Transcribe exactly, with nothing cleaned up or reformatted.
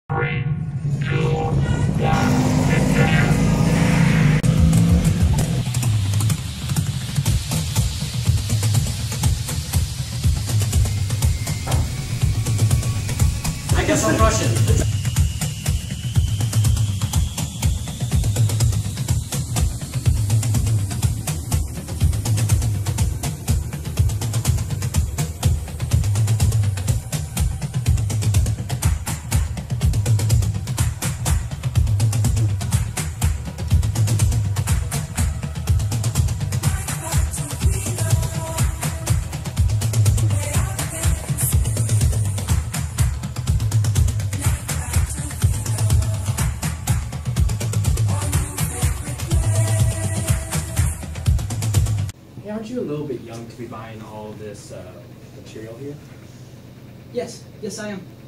Three, two, one, ignition. I guess I'm Russian. Hey, aren't you a little bit young to be buying all this uh, material here? Yes, yes I am.